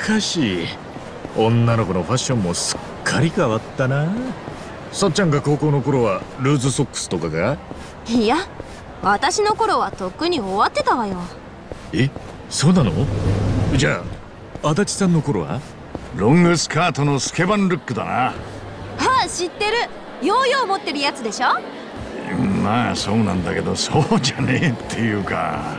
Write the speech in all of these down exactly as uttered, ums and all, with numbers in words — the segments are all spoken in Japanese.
かし女の子のファッションもすっかり変わったな。さっちゃんが高校の頃はルーズソックスとかか？ いや、私の頃はとっくに終わってたわよ。 え、そうなの？じゃあ足立さんの頃は？ ロングスカートのスケバンルックだな。 はあ、知ってる。ヨーヨー持ってるやつでしょ。 まあそうなんだけど、そうじゃねえっていうか。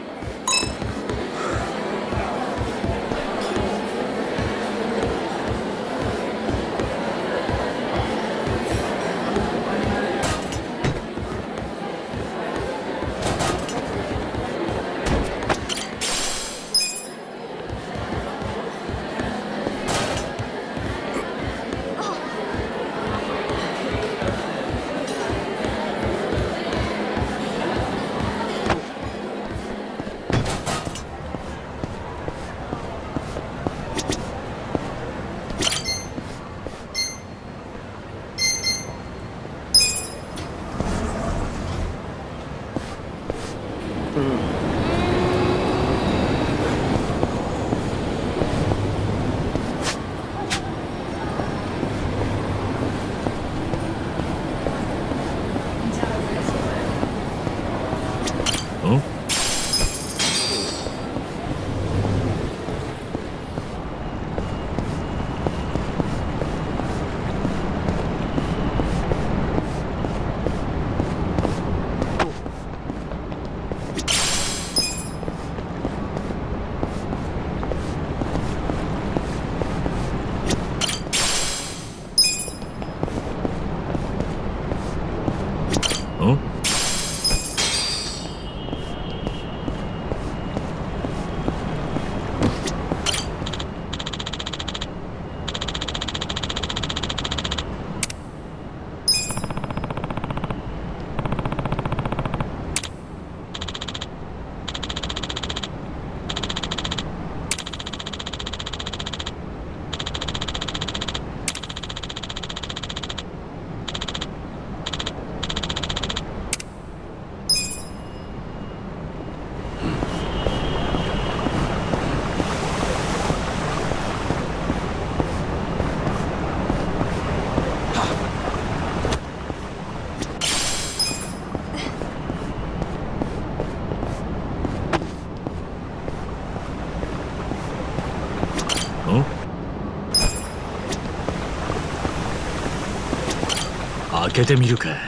開けてみるか。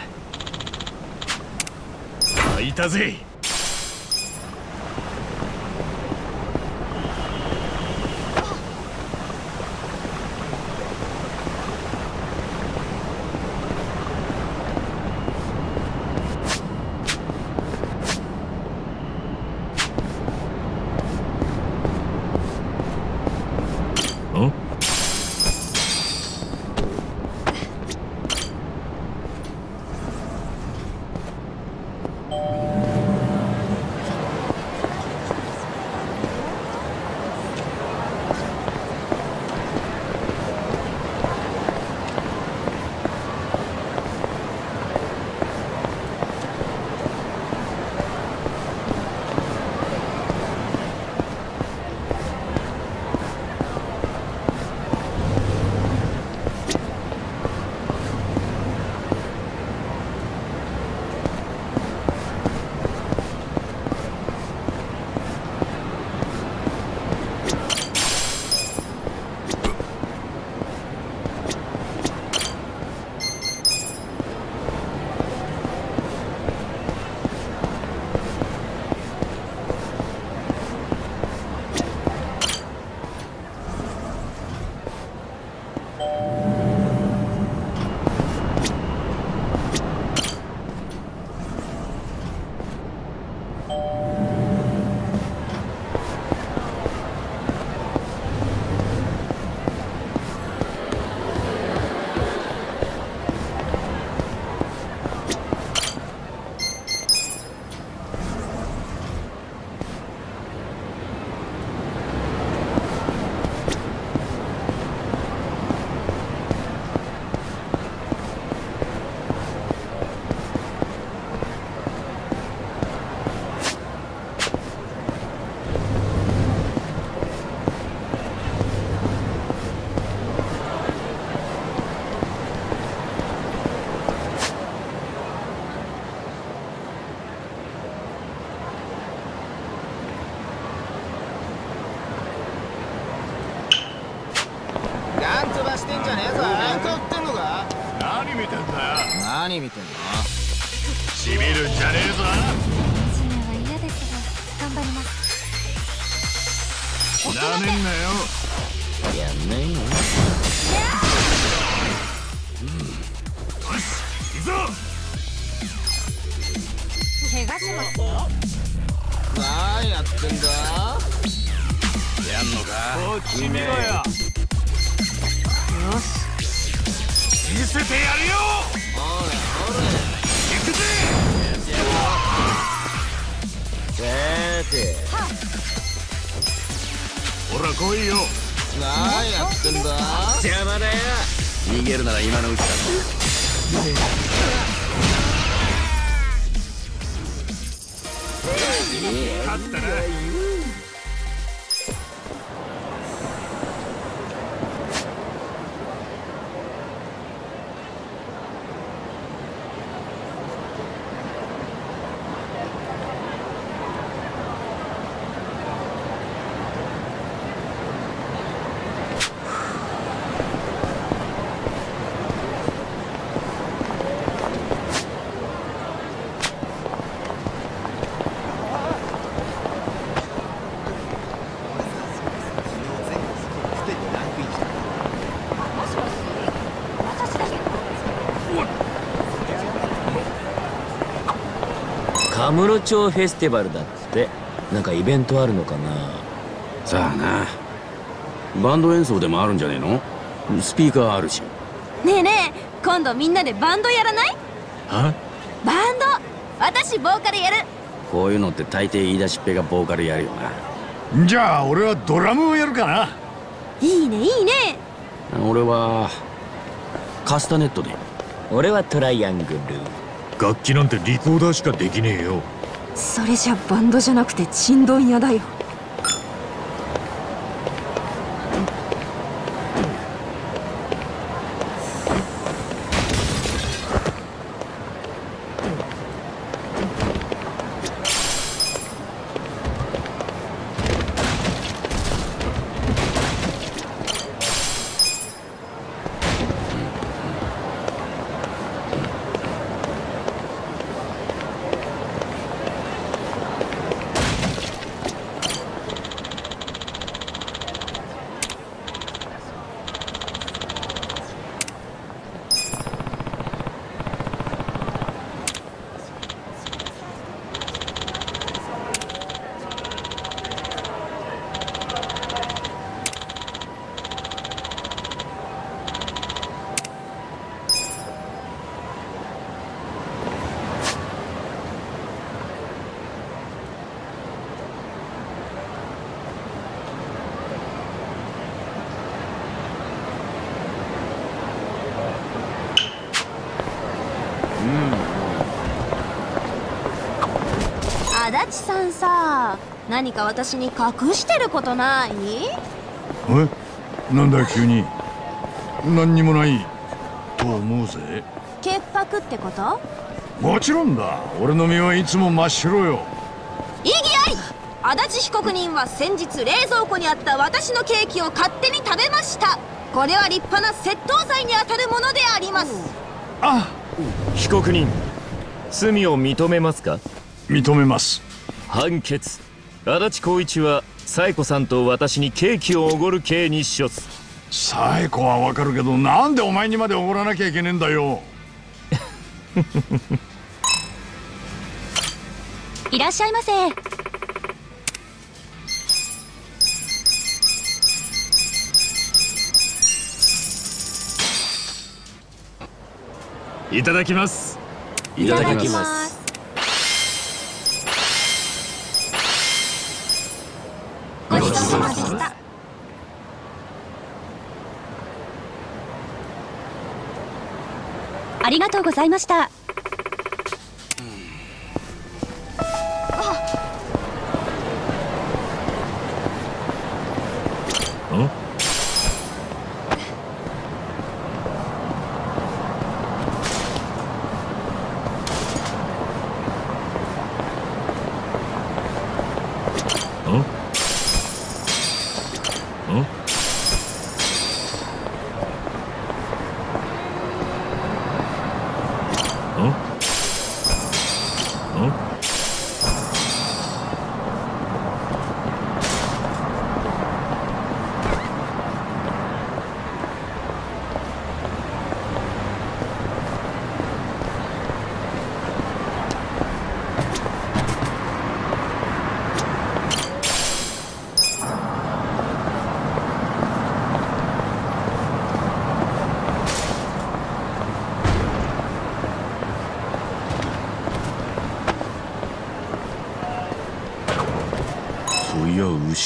開いたぜ。 してんじゃねえぞ。喧嘩売ってんのか。 何見てんだよ。 何見てんの。 しびるんじゃねえぞ。 ジムは嫌ですが頑張ります。 なめんなよ。 やんないの。 行くぞ。 怪我しますよ。 何やってんだ。 やんのか。こっち見ろよ。 よし見せてやるよ。 ほらほら行くぜ。 さてほら来いよ。 何やってんだ。 邪魔だよ。逃げるなら今のうちだぞ。勝ったな。 カムロ町フェスティバルだって。なんかイベントあるのかな。 さあな。バンド演奏でもあるんじゃねえの。スピーカーあるし。 ねえねえ、今度みんなでバンドやらない？ はバンド、私ボーカルやる。 こういうのって大抵言い出しっぺがボーカルやるよな。 じゃあ俺はドラムをやるかな。 いいねいいね。 俺はカスタネットで。 俺はトライアングル。 楽器なんてリコーダーしかできねえよ。 それじゃバンドじゃなくてちんどん屋だよ。足立さんさ、何か私に隠してることない？ え、なんだ急に。何にもないと思うぜ。 潔白ってこと？ もちろんだ。俺の身はいつも真っ白よ。 異議あり。足立被告人は先日冷蔵庫にあった私のケーキを勝手に食べました。これは立派な窃盗罪にあたるものであります。 あ、 被告人、罪を認めますか？ 認めます。 判決。足立光一は冴子さんと私にケーキをおごる刑に処す。 冴子はわかるけど、なんでお前にまでおごらなきゃいけねえんだよ。 いらっしゃいませ。 いただきます。 いただきます。 ごちそうさまでした。 ありがとうございました。 んん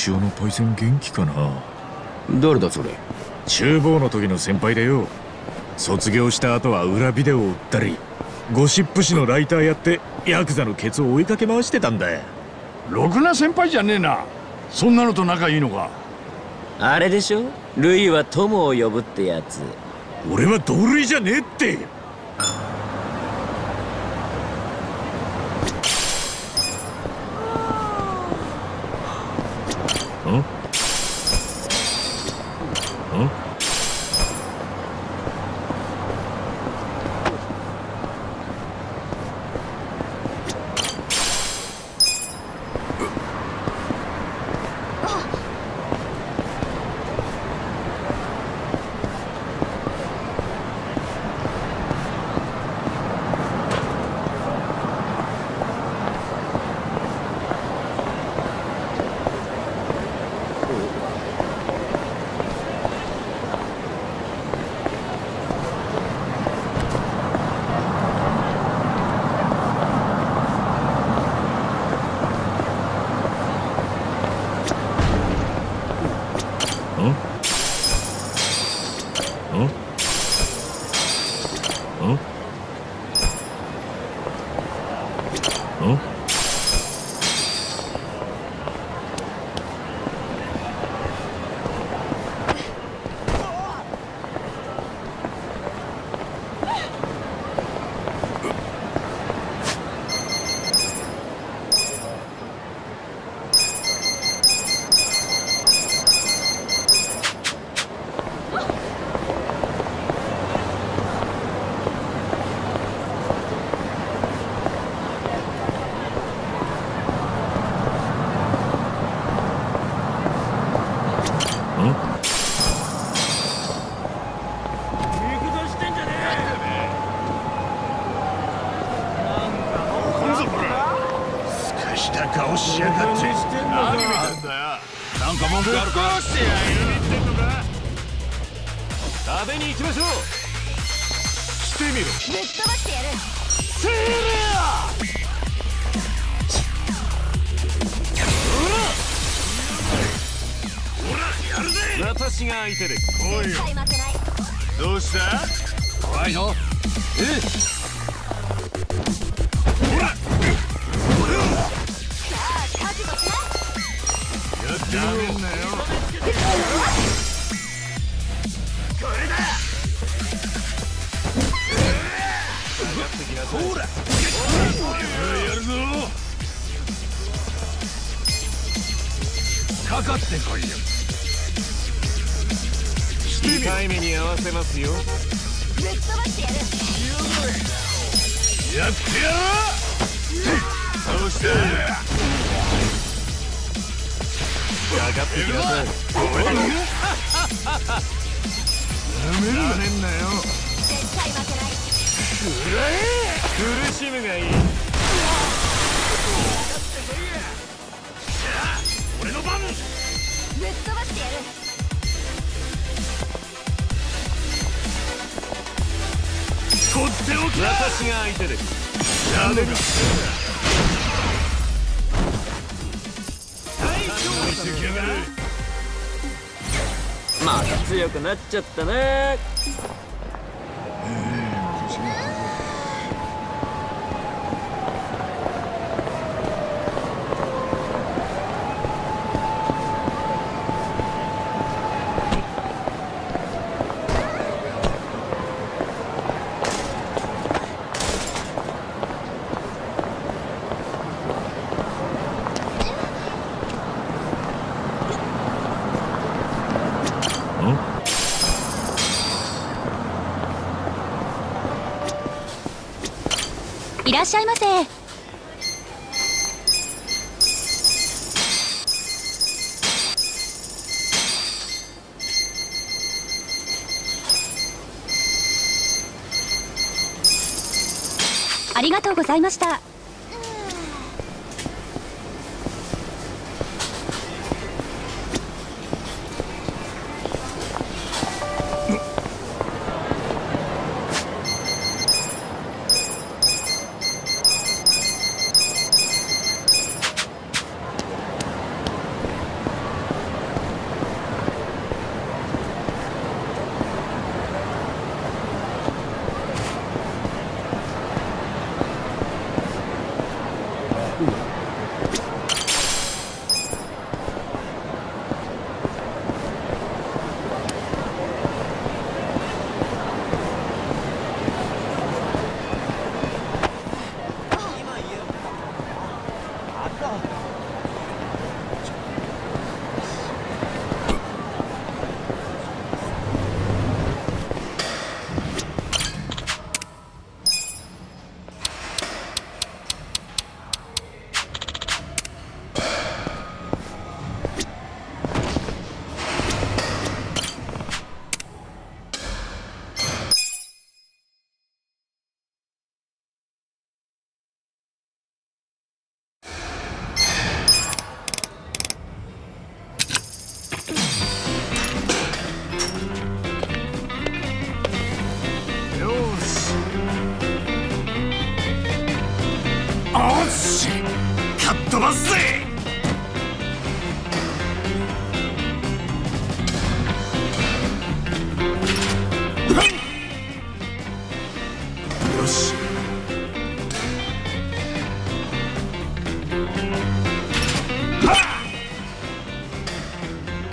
潮のパイセン元気かな。 誰だそれ。 厨房の時の先輩でよ。卒業した後は裏ビデオを売ったりゴシップ誌のライターやってヤクザのケツを追いかけ回してたんだよ。 ろくな先輩じゃねえな。そんなのと仲いいのか。 あれでしょ、ルイは友を呼ぶってやつ。 俺は同類じゃねえって。ん？ん？ 私が相手です。 おいよ。 どうした？怖いの？え？ほら！ さあ、覚悟しな。 やってみろ。んなよ。これだ。ほら！やるぞ。かかってこいよ。 痛い目に合わせますよ。 ぶっ飛ばしてやる。 やってやろう。どうした？ かかってきなさい。 やめるな。ねんなよ。 絶対負けない。 苦しむがいい。 俺の番。 ぶっ飛ばしてやる。 取っておけ。 私が相手です。 やめる。 また強くなっちゃったね。 いらっしゃいませ。ありがとうございました。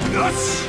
よし。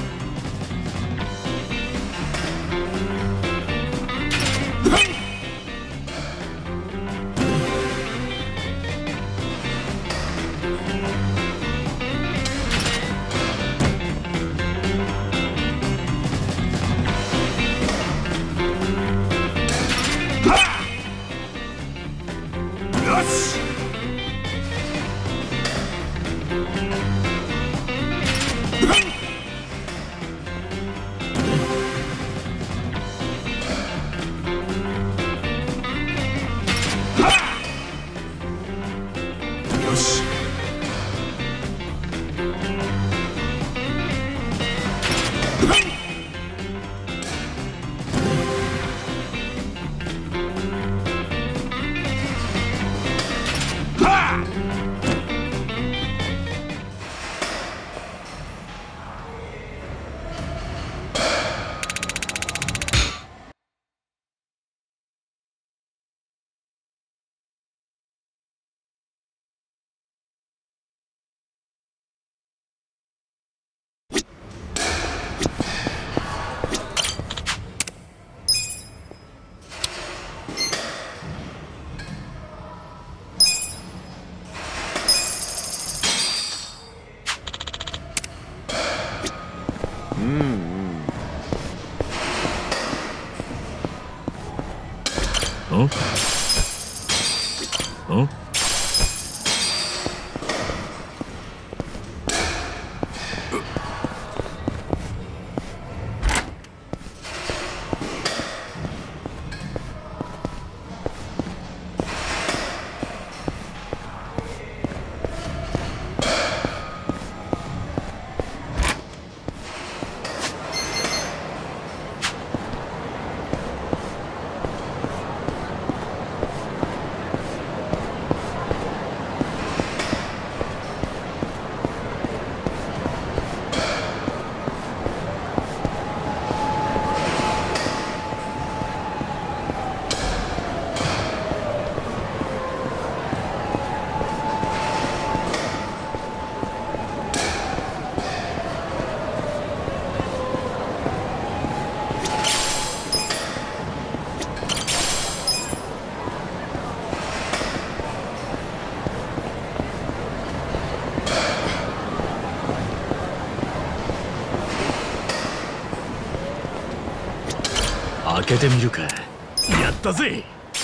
開けてみるか。やったぜ。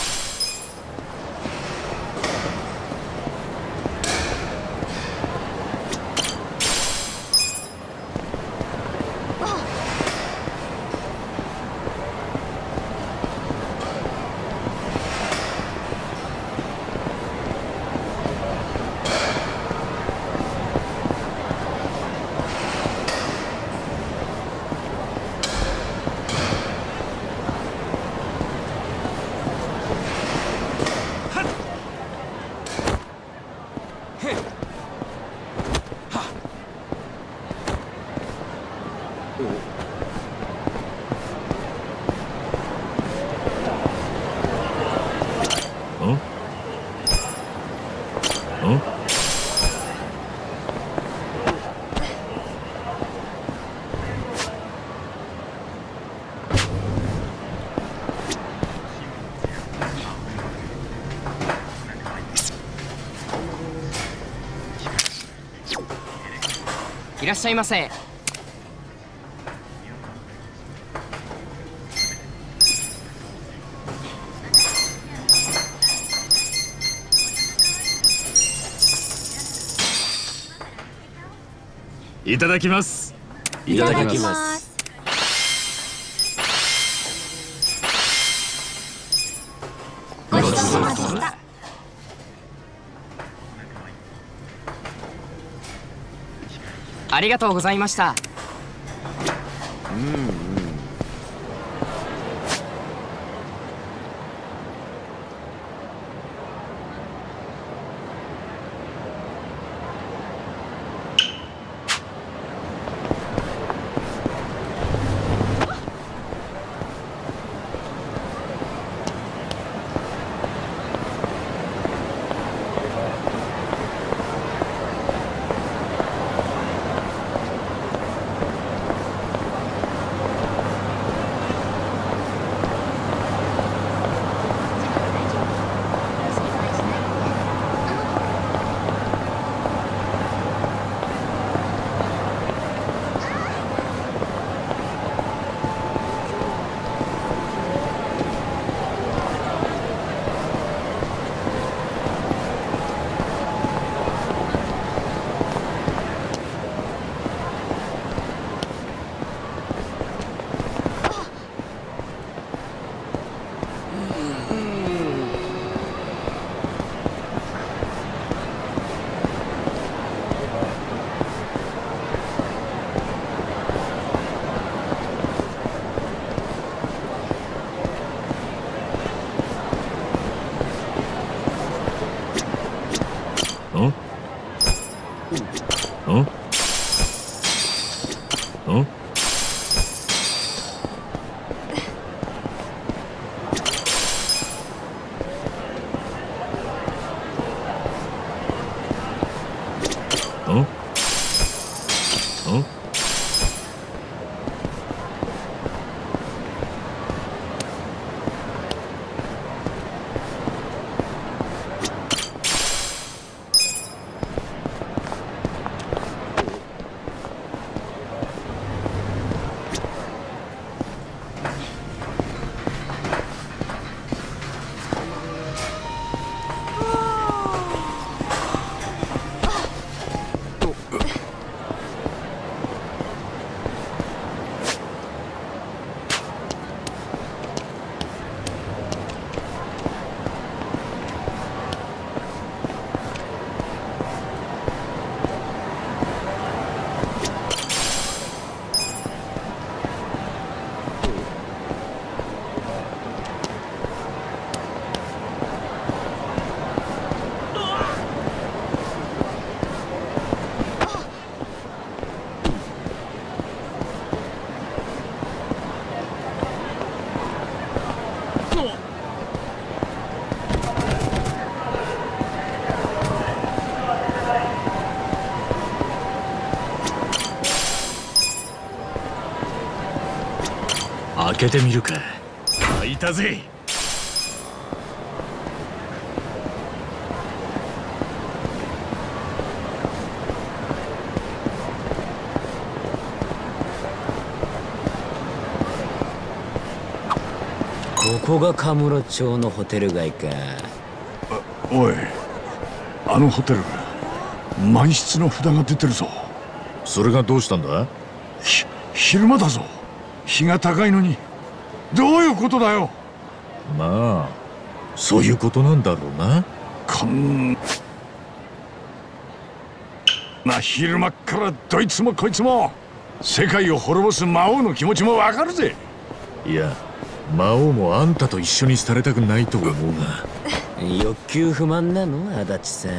いらっしゃいませ。 いただきます。 いただきます。 ごちそうさまでした。 ありがとうございました。 うんうん。 ん？開けてみるか。開いたぜ。 ここがカムロ町のホテル街か。 おい、あのホテル満室の札が出てるぞ。 それがどうしたんだ？ ひ昼間だぞ。日が高いのにどういうことだよ。 まあそういうことなんだろうな。 こんな昼間っからどいつもこいつも世界を滅ぼす魔王の気持ちもわかるぜ。 いや魔王もあんたと一緒にされたくないと思うが。 欲求不満なの足立さん。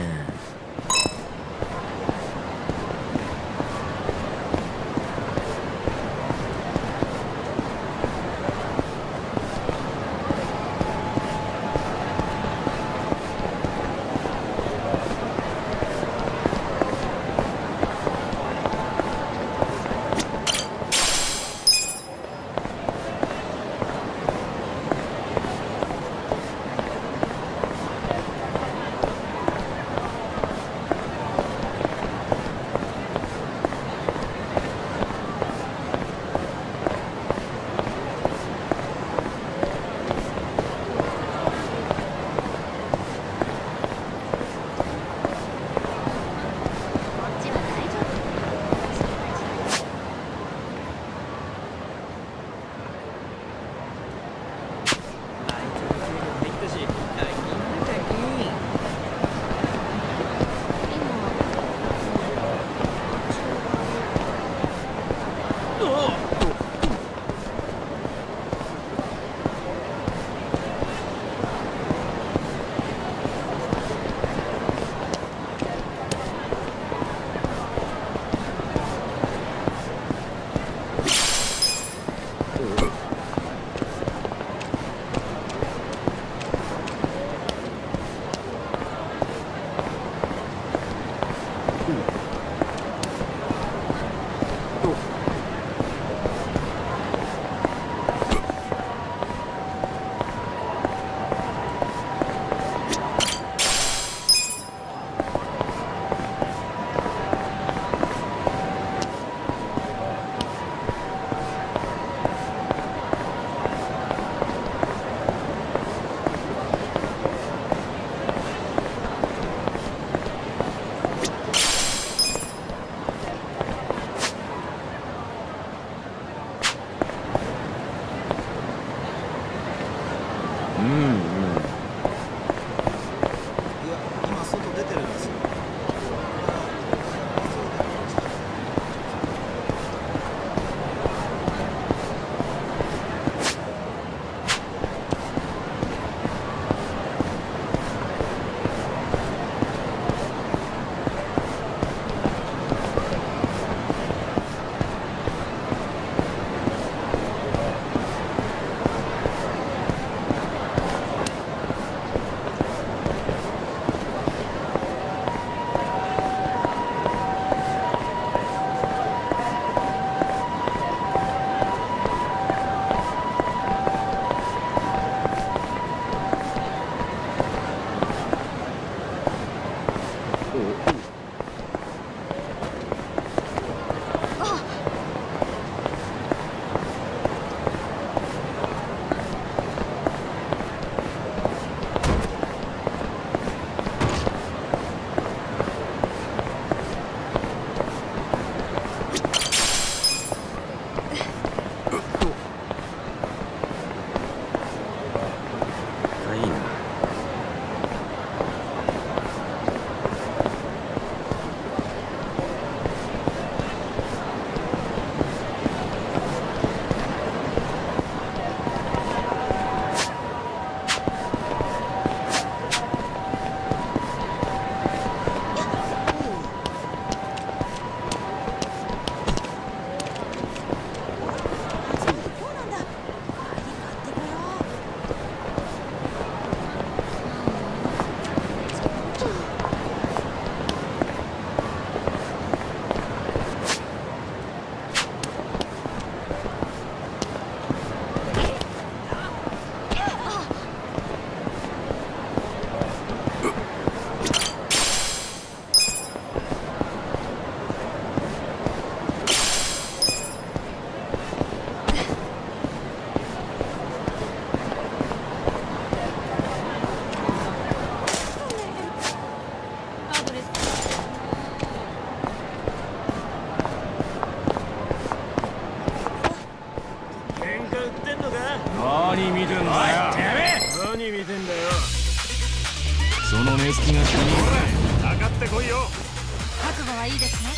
何見てんだよ。 何見てんだよ。 その目つきが気に入らない。 かかってこいよ。 覚悟はいいですね。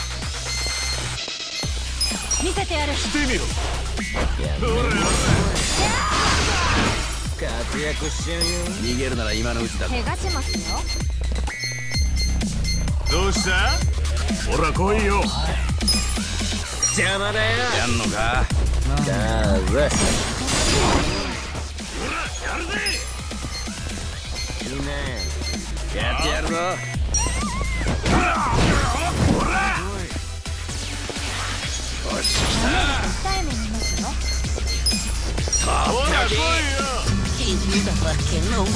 見せてやる。 してみろ。 活躍しちゃうよ。 逃げるなら今のうちだ。 怪我しますよ。 どうした？ほら来いよ。 邪魔だよ。 やんのか。 だぜ。 やるぜ。 いいね。 やってやるぞ。よし来た。 痛い目見ますよ。 ほら来いよ。 君だわけの。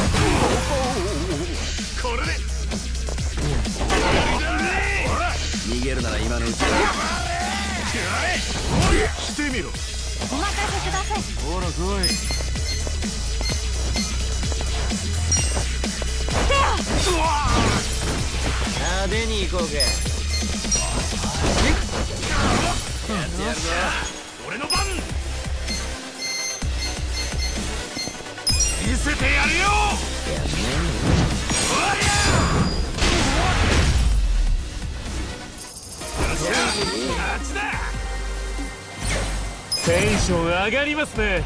これで。 逃げるなら今のうちだ。 してみろ。 お任せください。 ほら来い。 派手に行こうか。 やってやるぞ。 俺の番。見せてやるよ。 やんね勝ちだ。 テンション上がりますね。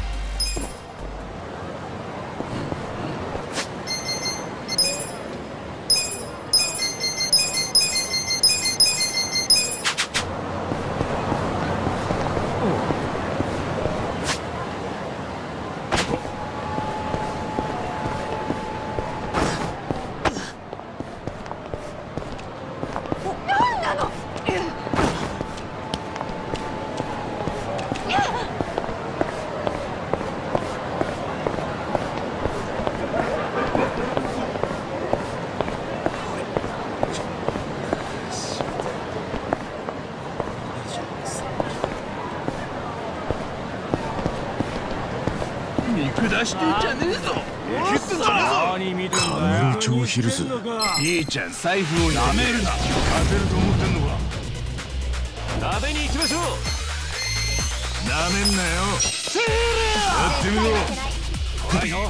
出してんじゃねえぞ。切ってんじゃねえぞ。何見てんだよ。 カムロ町ヒルズ。 兄ちゃん財布をなめるな。勝てると思ってんのか。 食べに行きましょう。 なめんなよ。やってみろ。 はいよ。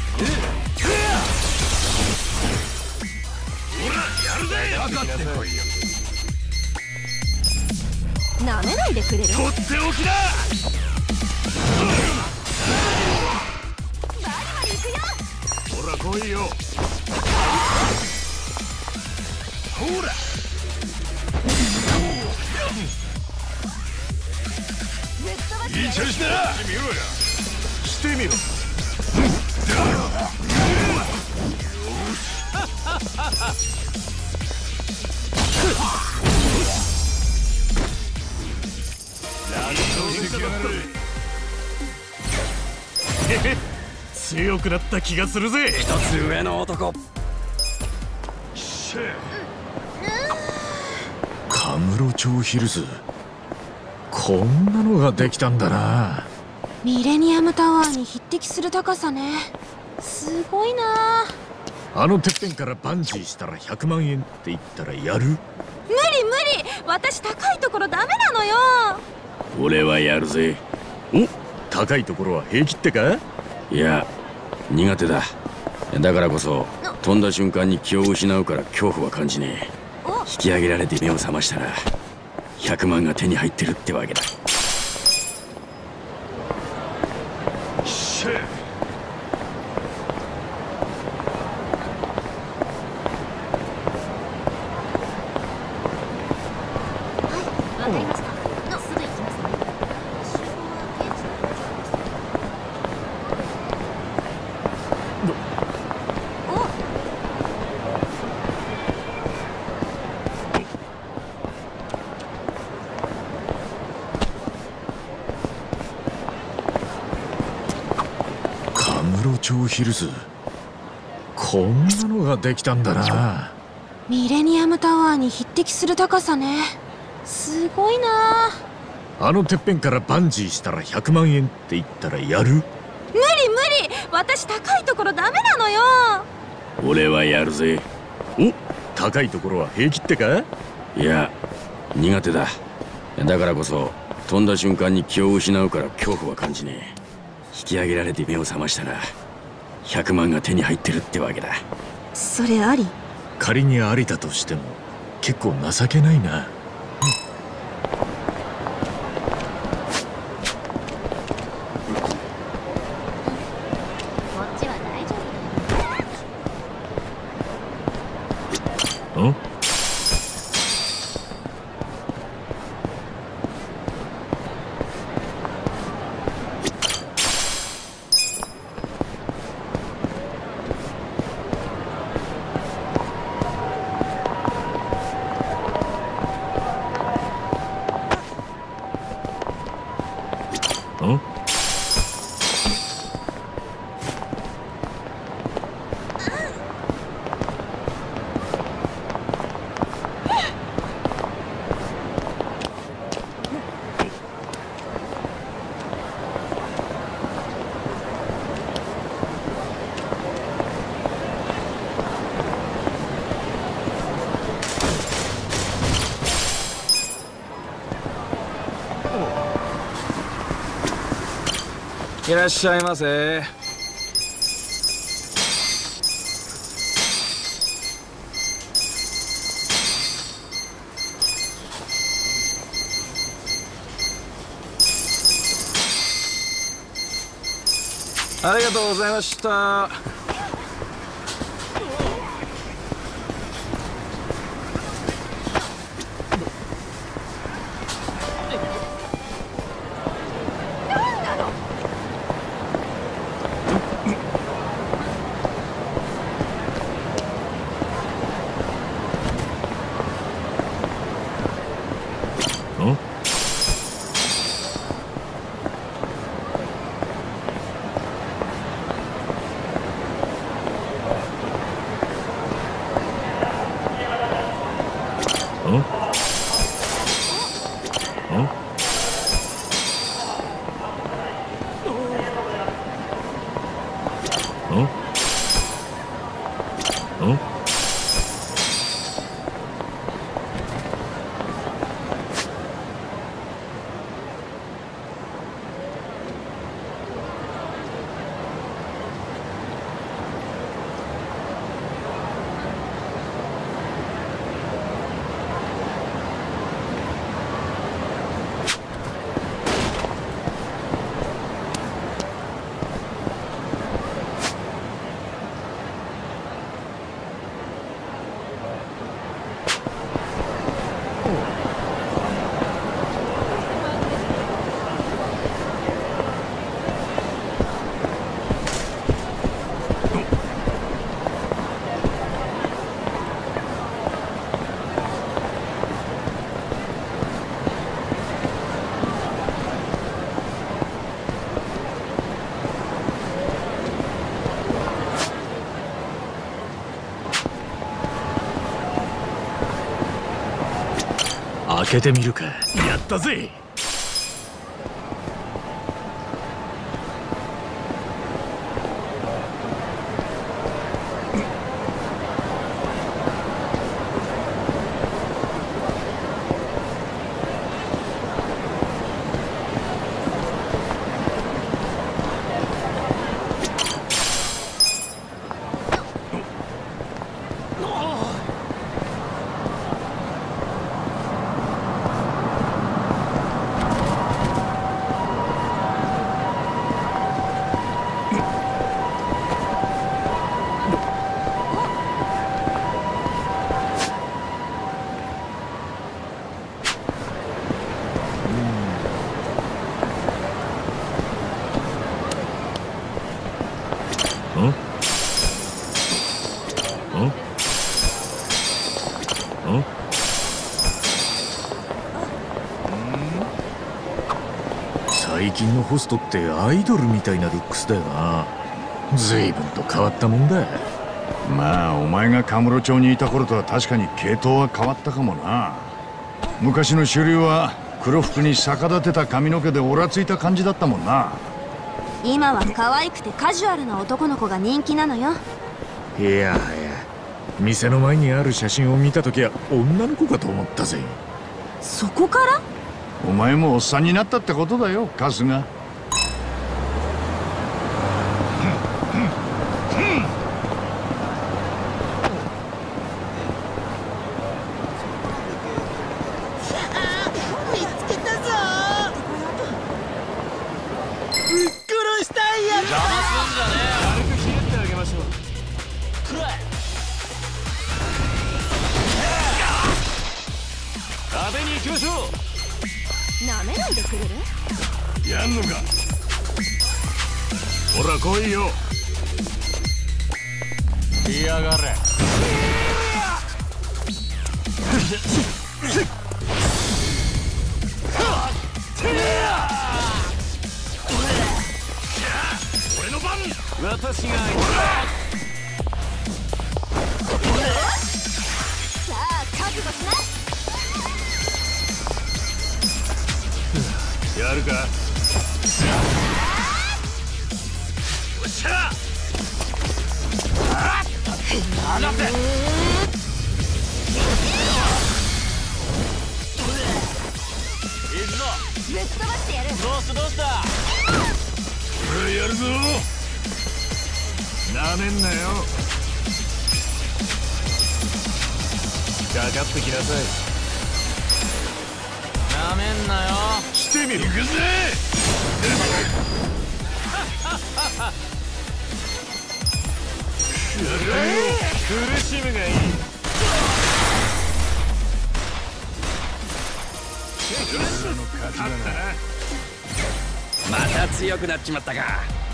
ほらやるぜ。 かかってこいよ。 なめないでくれる？ とっておきだ。ほら来いよ。ほら。いい調子だな。してみろよ。してみろ。強くなった気がするぜ。 一つ上の男。 カムロ町ヒルズ。こんなのができたんだな。 ミレニアムタワーに匹敵する高さね。すごいな。 あのてっぺんからバンジーしたらひゃくまんえんって言ったらやる？無理無理。私高いところダメなのよ。 俺はやるぜ。 お、高いところは平気ってか？ いや苦手だ。だからこそ飛んだ瞬間に気を失うから恐怖は感じねえ。引き上げられて目を覚ましたらひゃくまんが手に入ってるってわけだ。 わかりました。すぐ行きますね。 カムロ町ヒルズ。こんなのができたんだな。 ミレニアムタワーに匹敵する高さね。すごいな。 あのてっぺんからバンジーしたらひゃくまんえんって言ったらやる？ 無理無理。私高いところダメなのよ。 俺はやるぜ。 お、高いところは平気ってか？ いや苦手だ。だからこそ飛んだ瞬間に気を失うから恐怖は感じねえ。 引き上げられて目を覚ましたらひゃくまんが手に入ってるってわけだ。 それあり？ 仮にありだとしても結構情けないな。 こっちは大丈夫。 ん？ いらっしゃいませ。ありがとうございました。 開けてみるか。やったぜ。最近のホストってアイドルみたいなルックスだよな。随分と変わったもんだ。 まあお前がカムロ町にいた頃とは確かに系統は変わったかもな。昔の主流は黒服に逆立てた髪の毛でオラついた感じだったもんな。 今は可愛くてカジュアルな男の子が人気なのよ。 いやいや、店の前にある写真を見た時は女の子かと思ったぜ。 そこから？ お前もおっさんになったってことだよ、春日。 やんのか。ほら来いよ。来やがれ。俺の番。私が。 さあ覚悟しな。 やるか。よっしゃ。あなて。いくぞ。 ぶっ飛ばしてやる。 どうしたどうした。俺やるぞ。なめんなよ。かかってきなさい。なめんなよ。来てみる。行くぜ。苦しむがいい。 また強くなっちまったか。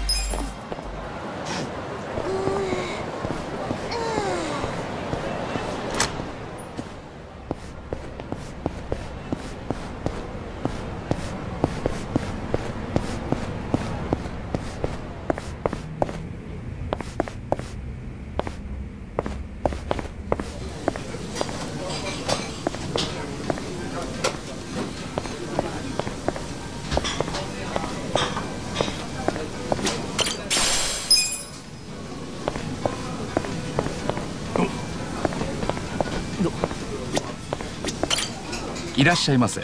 いらっしゃいませ。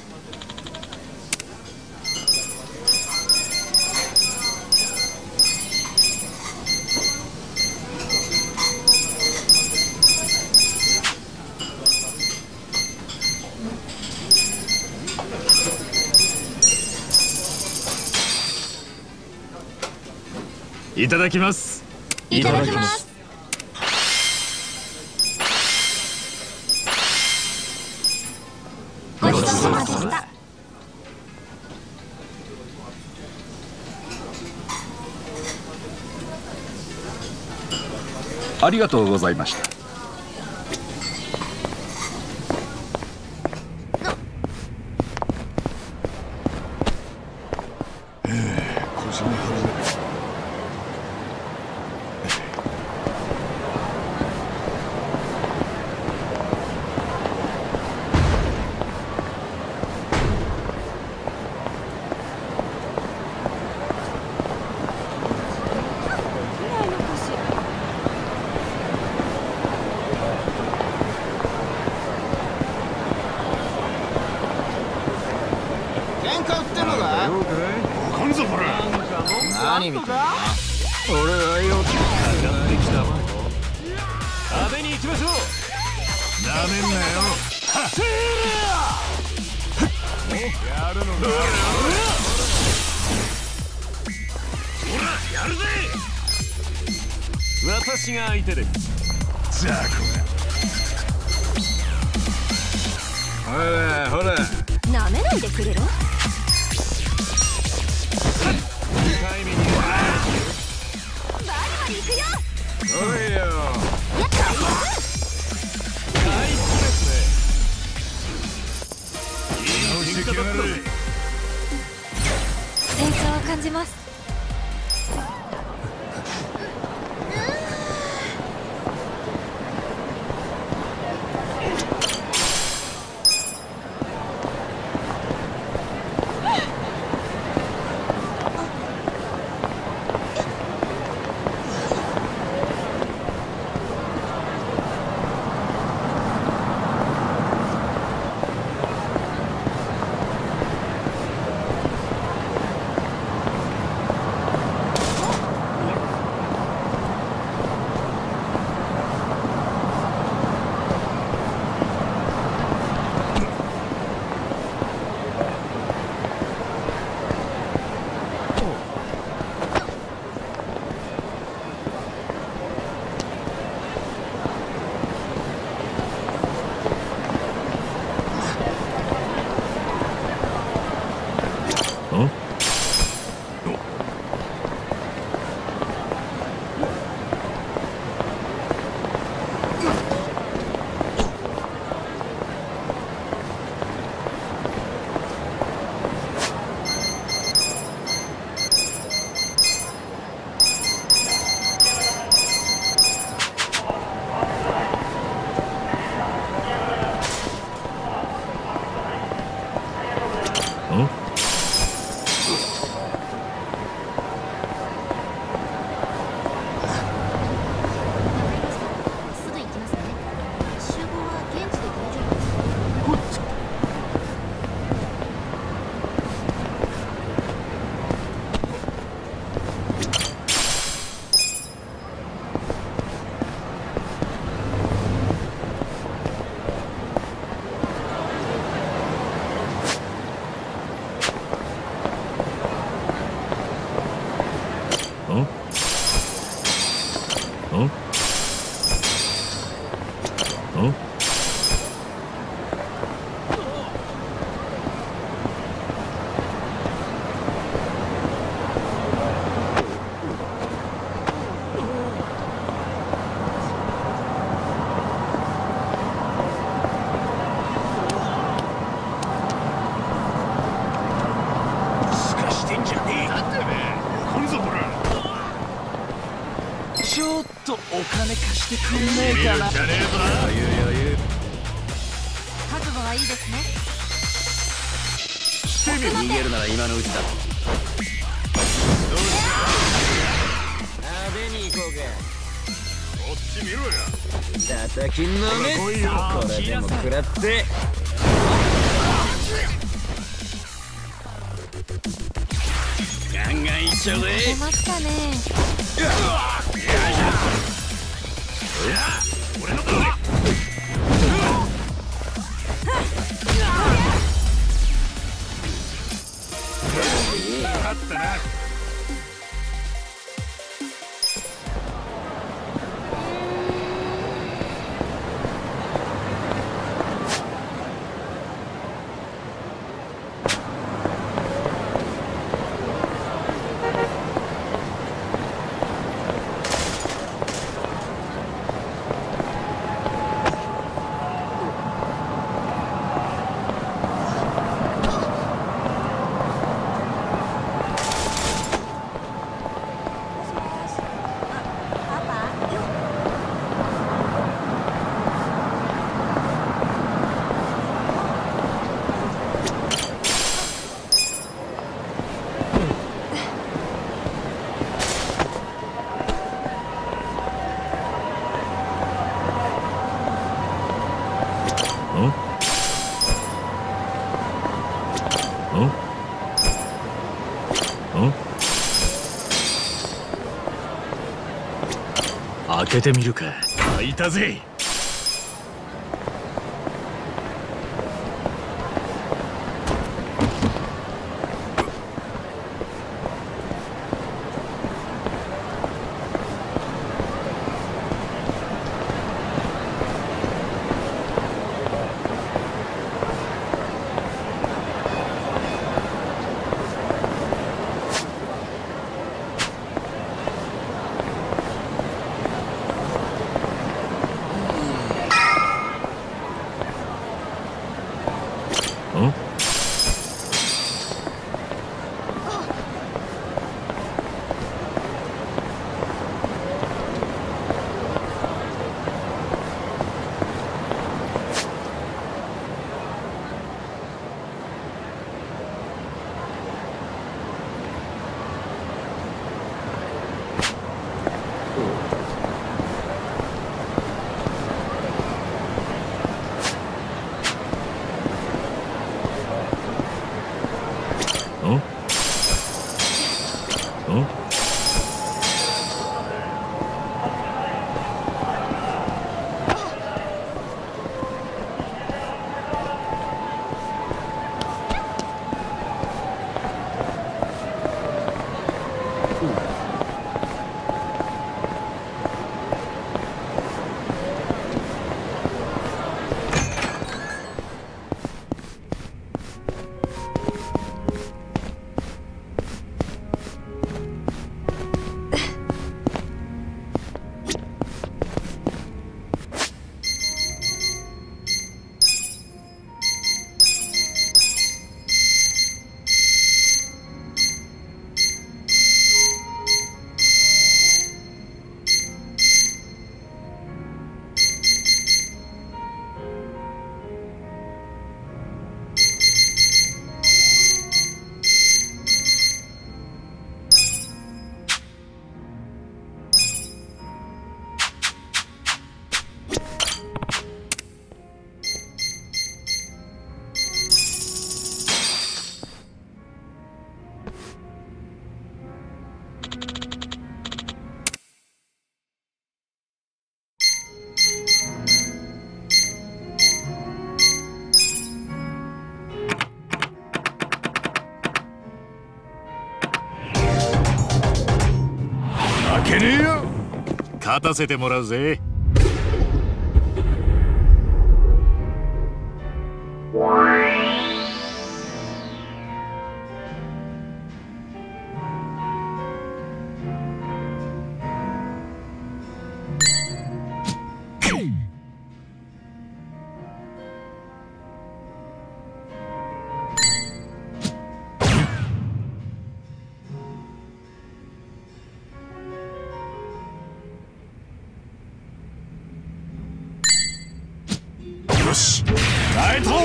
いただきます。 いただきます。ごちそうさまでした。 ありがとうございました。 何見てんだ。俺はよくかかってきたわ。派手に行きましょう。 なめんなよ。やるのか。ほらやるぜ。 私が相手で。 ザコほらほら。 なめないでくれろ。 タイミング。バリバリ行くよ。 おいよ。 やった。 ナイスですね。いいしてきやがれ。 戦争を感じます。 お金貸してくんねえかな。じゃねえぞ。余裕余裕。 覚悟はいいですね。 してみ逃げるなら今のうちだ。 派手に行こうか。 こっち見ろや。 叩きのめ。これでも食らって。ガンガンいっちゃうぜ。 出ましたね。 俺のだ。勝ったな。 開けてみるか。開いたぜ。 負けねえよ。 勝たせてもらうぜ。 よし、ライトン。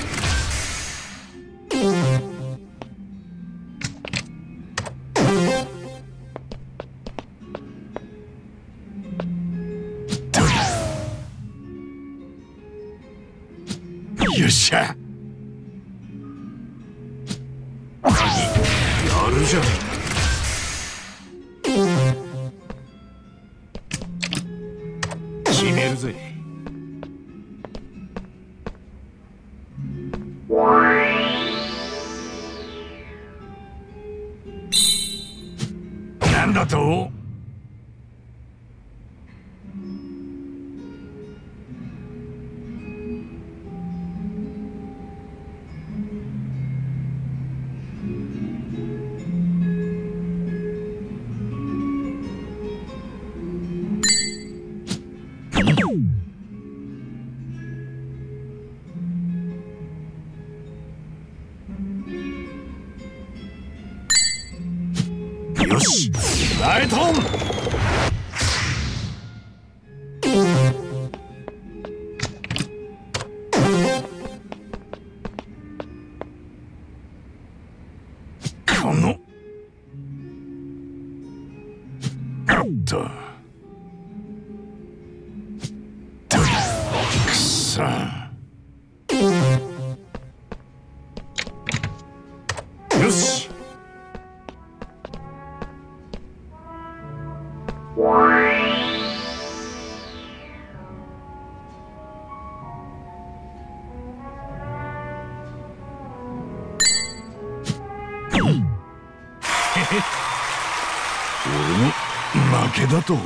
よっしゃ。 やるじゃねえか。決めるぜ。 なんだと？よし、ライトン。このあったくそ。よし。俺の負けだと？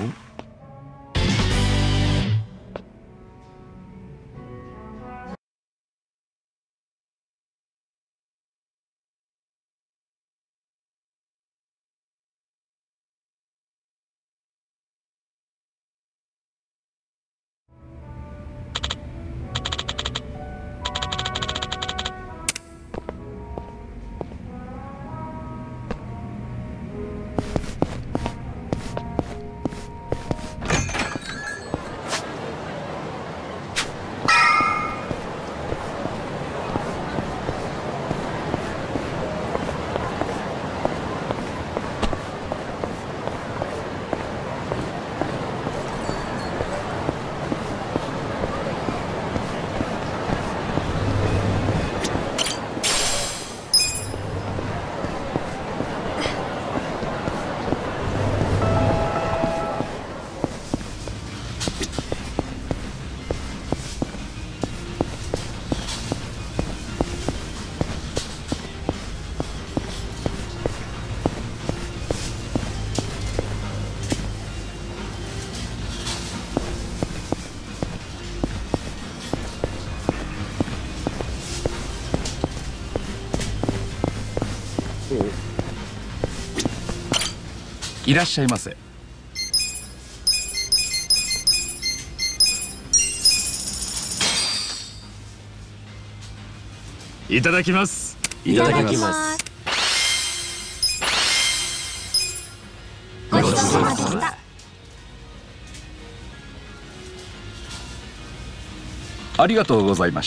いらっしゃいませ。 いただきます。 いただきます。 ごちそうさまでした。 ありがとうございました。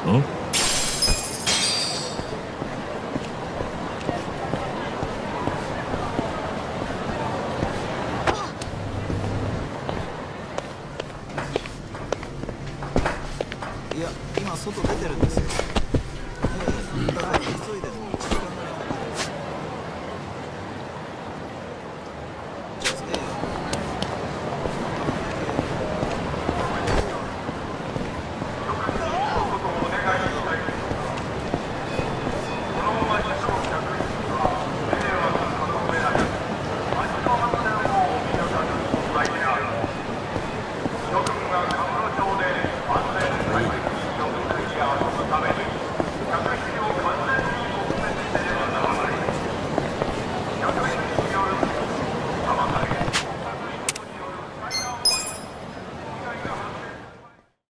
ん？ いや、今外出てるんですよ。だから急いでも